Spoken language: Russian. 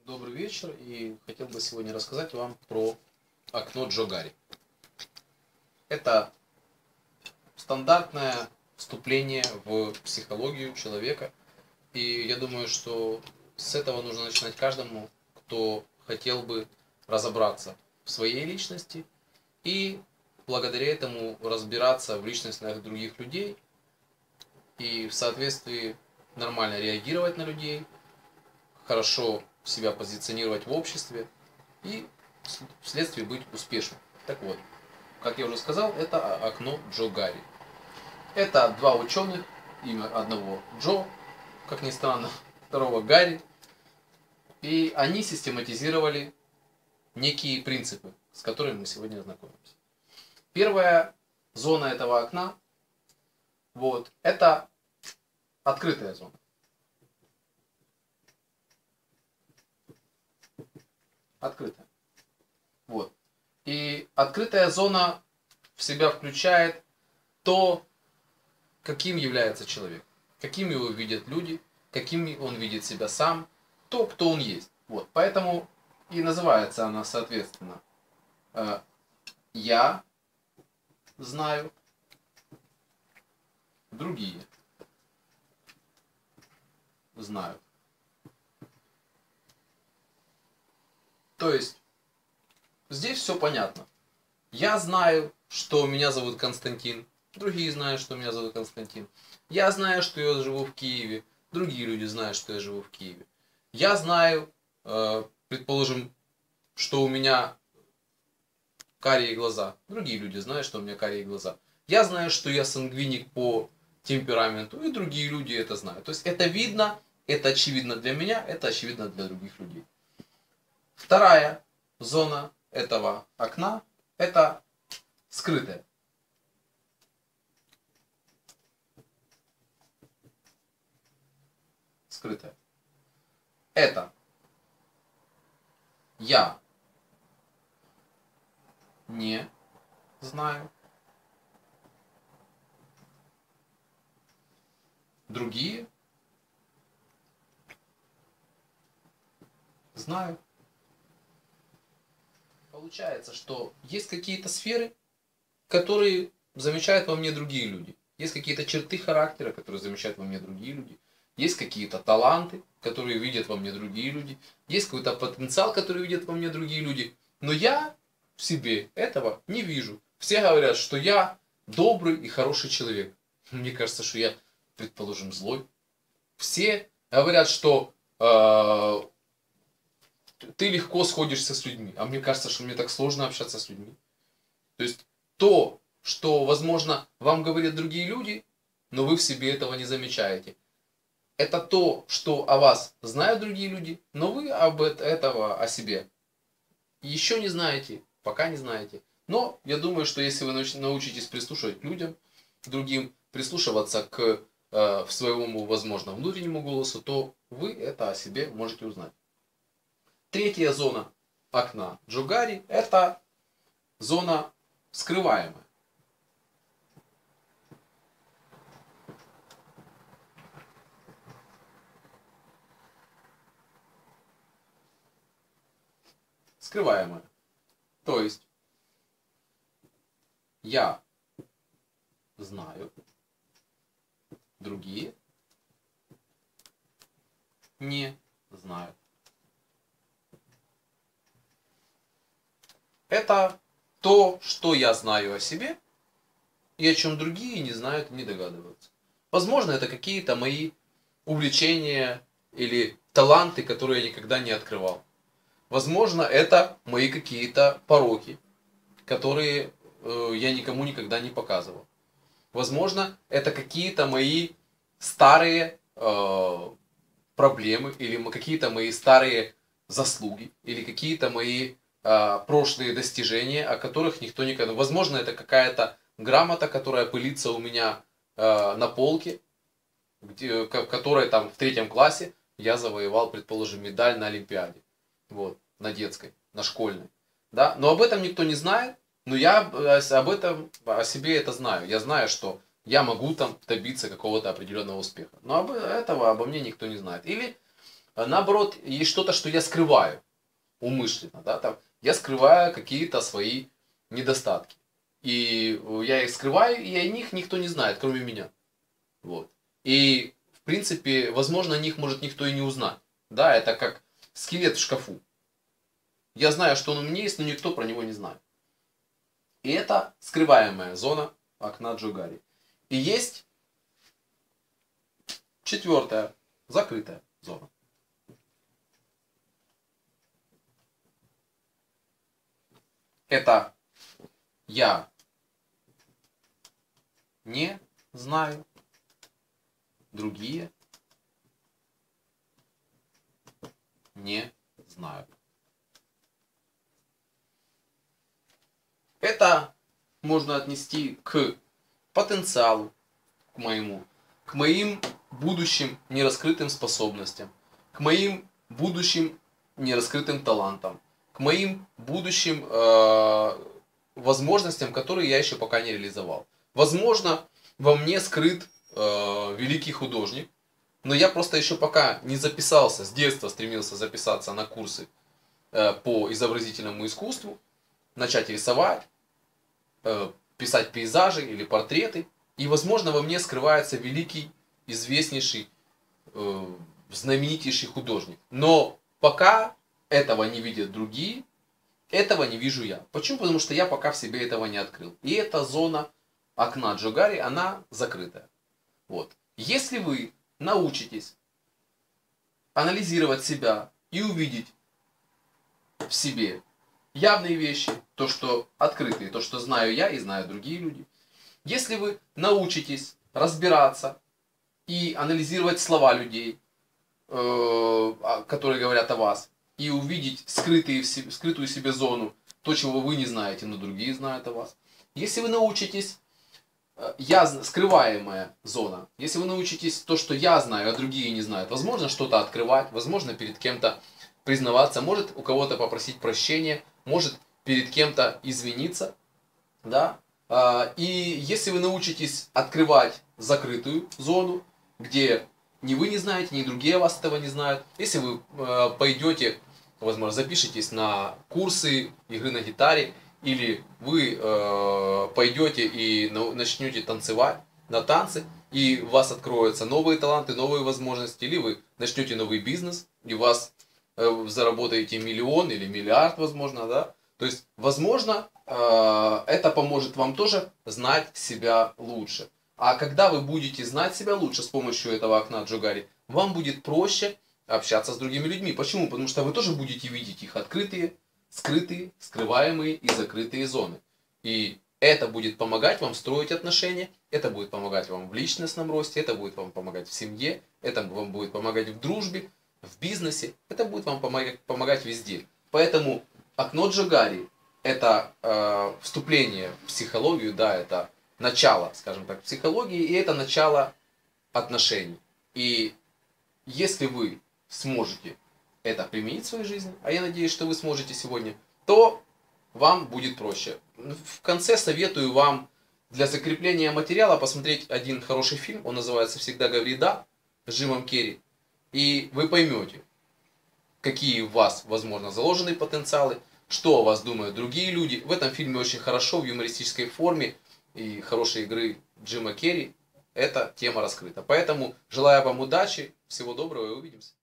Добрый вечер, и хотел бы сегодня рассказать вам про окно Джогари. Это стандартное вступление в психологию человека, и я думаю, что с этого нужно начинать каждому, кто хотел бы разобраться в своей личности и благодаря этому разбираться в личностях других людей и в соответствии нормально реагировать на людей, хорошо себя позиционировать в обществе и вследствие быть успешным. Так вот, как я уже сказал, это окно Джогари. Это два ученых, имя одного Джо, как ни странно, второго Гарри. И они систематизировали некие принципы, с которыми мы сегодня ознакомимся. Первая зона этого окна, это открытая зона. Открытая. И открытая зона в себя включает то, каким является человек, каким его видят люди, каким он видит себя сам, то, кто он есть. Поэтому и называется она, соответственно, «Я знаю», «Другие знают». То есть, здесь все понятно. Я знаю, что меня зовут Константин. Другие знают, что меня зовут Константин. Я знаю, что я живу в Киеве. Другие люди знают, что я живу в Киеве. Я знаю, предположим, что у меня карие глаза. Другие люди знают, что у меня карие глаза. Я знаю, что я сангвиник по темпераменту. И другие люди это знают. То есть это видно, это очевидно для меня, это очевидно для других людей. Вторая зона этого окна – это скрытая. Скрытая. Это я не знаю. Другие знают. Получается, что есть какие-то сферы, которые замечают во мне другие люди. Есть какие-то черты характера, которые замечают во мне другие люди. Есть какие-то таланты, которые видят во мне другие люди. Есть какой-то потенциал, который видят во мне другие люди. Но я в себе этого не вижу. Все говорят, что я добрый и хороший человек. Мне кажется, что я, предположим, злой. Все говорят, что ты легко сходишься с людьми. А мне кажется, что мне так сложно общаться с людьми. То есть то, что, возможно, вам говорят другие люди, но вы в себе этого не замечаете. Это то, что о вас знают другие люди, но вы этого о себе еще не знаете, пока не знаете. Но я думаю, что если вы научитесь прислушивать к людям, другим, прислушиваться к своему, возможно, внутреннему голосу, то вы это о себе можете узнать. Третья зона окна Джогари – это зона скрываемая. Скрываемая. То есть, я знаю, другие не знают. Это то, что я знаю о себе, и о чем другие не знают, не догадываются. Возможно, это какие-то мои увлечения или таланты, которые я никогда не открывал. Возможно, это мои какие-то пороки, которые я никому никогда не показывал. Возможно, это какие-то мои старые проблемы, или какие-то мои старые заслуги, или какие-то мои прошлые достижения, о которых никто никогда... Возможно, это какая-то грамота, которая пылится у меня на полке, в которой там в 3 классе я завоевал, предположим, медаль на Олимпиаде. На детской, на школьной. Да? Но об этом никто не знает, но я об этом, о себе это знаю. Я знаю, что я могу там добиться какого-то определенного успеха. Но этого обо мне никто не знает. Или наоборот, есть что-то, что я скрываю умышленно, да, там, я скрываю какие-то свои недостатки. И я их скрываю, и о них никто не знает, кроме меня. Вот. И, в принципе, возможно, о них может никто и не узнать. Да, это как скелет в шкафу. Я знаю, что он у меня есть, но никто про него не знает. И это скрываемая зона окна Джогари. И есть четвертая, закрытая зона. Это я не знаю, другие не знают. Это можно отнести к потенциалу, к моим будущим нераскрытым способностям, к моим будущим нераскрытым талантам, к моим будущим возможностям, которые я еще пока не реализовал. Возможно, во мне скрыт великий художник, но я просто еще пока не записался, с детства стремился записаться на курсы по изобразительному искусству, начать рисовать, писать пейзажи или портреты. И, возможно, во мне скрывается великий, известнейший, знаменитейший художник. Но пока этого не видят другие, этого не вижу я. Почему? Потому что я пока в себе этого не открыл. И эта зона окна Джогари, она закрытая. Вот. Если вы научитесь анализировать себя и увидеть в себе явные вещи, то, что открытые, то, что знаю я и знают другие люди. Если вы научитесь разбираться и анализировать слова людей, которые говорят о вас, и увидеть скрытую в себе зону, то, чего вы не знаете, но другие знают о вас. Если вы научитесь, скрываемая зона, если вы научитесь то, что я знаю, а другие не знают, возможно, что-то открывать, возможно, перед кем-то признаваться, может у кого-то попросить прощения, может перед кем-то извиниться, да. И если вы научитесь открывать закрытую зону, где ни вы не знаете, ни другие вас этого не знают, если вы пойдете, возможно, запишитесь на курсы игры на гитаре, или вы пойдете и начнете танцевать на танцы, и у вас откроются новые таланты, новые возможности, или вы начнете новый бизнес, и у вас заработаете миллион или миллиард, возможно, да. То есть, возможно, это поможет вам тоже знать себя лучше. А когда вы будете знать себя лучше с помощью этого окна Джогари, вам будет проще общаться с другими людьми. Почему? Потому что вы тоже будете видеть их открытые, скрытые, скрываемые и закрытые зоны. И это будет помогать вам строить отношения, это будет помогать вам в личностном росте, это будет вам помогать в семье, это вам будет помогать в дружбе, в бизнесе, это будет вам помогать везде. Поэтому окно Джогари — это вступление в психологию, да, это начало, скажем так, психологии, и это начало отношений. И если вы сможете это применить в своей жизни, а я надеюсь, что вы сможете сегодня, то вам будет проще. В конце советую вам для закрепления материала посмотреть один хороший фильм, он называется «Всегда говори да», с Джимом Керри. И вы поймете, какие у вас, возможно, заложены потенциалы, что о вас думают другие люди. В этом фильме очень хорошо, в юмористической форме и хорошей игры Джима Керри эта тема раскрыта. Поэтому желаю вам удачи, всего доброго и увидимся.